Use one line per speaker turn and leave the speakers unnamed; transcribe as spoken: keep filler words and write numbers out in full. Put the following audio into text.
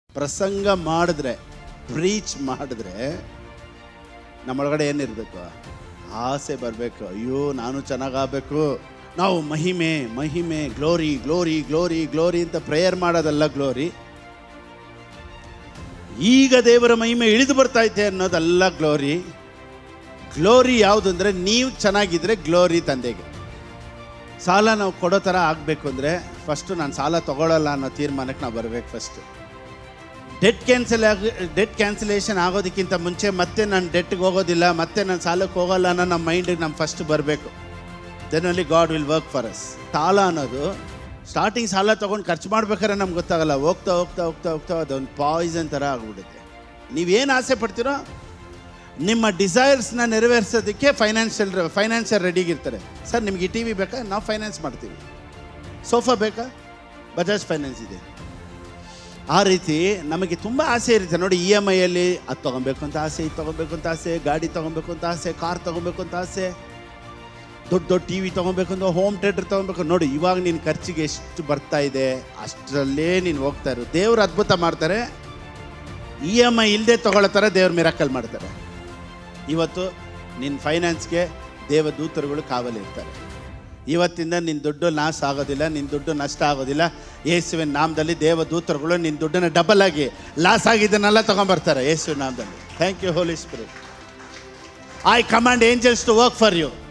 ಪ್ರಸಂಗ ಮಾಡಿದ್ರೆ, ಪ್ರೀಚ್ ಮಾಡಿದ್ರೆ ನಮ್ಮೊಳಗಡೆ ಏನಿರಬೇಕು? ಆಸೆ ಬರಬೇಕು. ಅಯ್ಯೋ ನಾನು ಚೆನ್ನಾಗಾಗಬೇಕು, ನಾವು ಮಹಿಮೆ ಮಹಿಮೆ ಗ್ಲೋರಿ ಗ್ಲೋರಿ ಗ್ಲೋರಿ ಗ್ಲೋರಿ ಅಂತ ಪ್ರೇಯರ್ ಮಾಡೋದಲ್ಲ ಗ್ಲೋರಿ. ಈಗ ದೇವರ ಮಹಿಮೆ ಇಳಿದು ಬರ್ತಾ ಐತೆ ಅನ್ನೋದಲ್ಲ ಗ್ಲೋರಿ. ಗ್ಲೋರಿ ಯಾವುದು ಅಂದರೆ, ನೀವು ಚೆನ್ನಾಗಿದ್ರೆ ಗ್ಲೋರಿ ತಂದೆಗೆ. ಸಾಲ ನಾವು ಕೊಡೋ ಥರ ಆಗಬೇಕು ಅಂದರೆ ಫಸ್ಟು ನಾನು ಸಾಲ ತೊಗೊಳ್ಳಲ್ಲ ಅನ್ನೋ ತೀರ್ಮಾನಕ್ಕೆ ನಾವು ಬರಬೇಕು. ಫಸ್ಟು ಡೆಟ್ ಕ್ಯಾನ್ಸಲ್ ಆಗಿ ಡೆಟ್ ಕ್ಯಾನ್ಸಲೇಷನ್ ಆಗೋದಕ್ಕಿಂತ ಮುಂಚೆ ಮತ್ತೆ ನಾನು ಡೆಟ್ಗೆ ಹೋಗೋದಿಲ್ಲ, ಮತ್ತೆ ನಾನು ಸಾಲಕ್ಕೆ ಹೋಗೋಲ್ಲ ಅನ್ನೋ ನಮ್ಮ ಮೈಂಡಿಗೆ ನಮ್ಮ ಫಸ್ಟ್ ಬರಬೇಕು. Then only God will work for us. ಸಾಲ ಅನ್ನೋದು ಸ್ಟಾರ್ಟಿಂಗ್ ಸಾಲ ತೊಗೊಂಡು ಖರ್ಚು ಮಾಡ್ಬೇಕಾದ್ರೆ ನಮ್ಗೆ ಗೊತ್ತಾಗಲ್ಲ. ಹೋಗ್ತಾ ಹೋಗ್ತಾ ಹೋಗ್ತಾ ಹೋಗ್ತಾ ಅದೊಂದು ಪಾಯ್ಸನ್ ಥರ ಆಗ್ಬಿಡುತ್ತೆ. ನೀವೇನು ಆಸೆ ಪಡ್ತೀರೋ ನಿಮ್ಮ ಡಿಸೈರ್ಸ್ನ ನೆರವೇರಿಸೋದಕ್ಕೆ ಫೈನಾನ್ಷಿಯಲ್ ಫೈನಾನ್ಷಿಯಲ್ ರೆಡಿಗಿರ್ತಾರೆ. ಸರ್ ನಿಮ್ಗೆ ಈ ಟಿ ವಿ ಬೇಕಾ? ನಾವು ಫೈನಾನ್ಸ್ ಮಾಡ್ತೀವಿ. ಸೋಫಾ ಬೇಕಾ? ಬಜಾಜ್ ಫೈನಾನ್ಸ್ ಇದೆ. ಆ ರೀತಿ ನಮಗೆ ತುಂಬ ಆಸೆ ಇರುತ್ತೆ ನೋಡಿ. ಇ ಎಮ್ ಐಯಲ್ಲಿ ಅದು ತೊಗೊಬೇಕು ಅಂತ ಆಸೆ, ಇದು ತೊಗೊಬೇಕು ಅಂತ ಆಸೆ, ಗಾಡಿ ತೊಗೊಬೇಕು ಅಂತ ಆಸೆ, ಕಾರ್ ತೊಗೊಬೇಕು ಅಂತ ಆಸೆ, ದೊಡ್ಡ ದೊಡ್ಡ ಟಿ ವಿ ತೊಗೊಬೇಕು ಅಂತ, ಹೋಮ್ ಥಿಯೇಟರ್ ತೊಗೊಬೇಕು. ನೋಡಿ ಇವಾಗ ನಿನ್ನ ಖರ್ಚಿಗೆ ಎಷ್ಟು ಬರ್ತಾ ಇದೆ ಅಷ್ಟರಲ್ಲೇ ನೀನು ಹೋಗ್ತಾ ಇರು. ದೇವ್ರು ಅದ್ಭುತ ಮಾಡ್ತಾರೆ. ಇ ಎಮ್ ಐ ಇಲ್ಲದೆ ತೊಗೊಳ್ಳೋ ಥರ ದೇವ್ರು ಮಿರಾಕಲ್ ಮಾಡ್ತಾರೆ. ಇವತ್ತು ನಿನ್ನ ಫೈನಾನ್ಸ್ಗೆ ದೇವದೂತರುಗಳು ಕಾವಲಿರ್ತಾರೆ. ಇವತ್ತಿಂದ ನಿನ್ನ ದುಡ್ಡು ನಾಶ ಆಗೋದಿಲ್ಲ, ನಿನ್ನ ದುಡ್ಡು ನಷ್ಟ ಆಗೋದಿಲ್ಲ. ಯೇಸುವಿನ ನಾಮದಲ್ಲಿ ದೇವದೂತರುಗಳು ನಿನ್ನ ದುಡ್ಡನ್ನು ಡಬಲ್ ಆಗಿ ಲಾಸ್ ಆಗಿದ್ದನ್ನೆಲ್ಲ ತೊಗೊಂಬರ್ತಾರೆ ಯೇಸುವಿನ ನಾಮದಲ್ಲಿ. Thank you Holy Spirit. I command angels to work for you.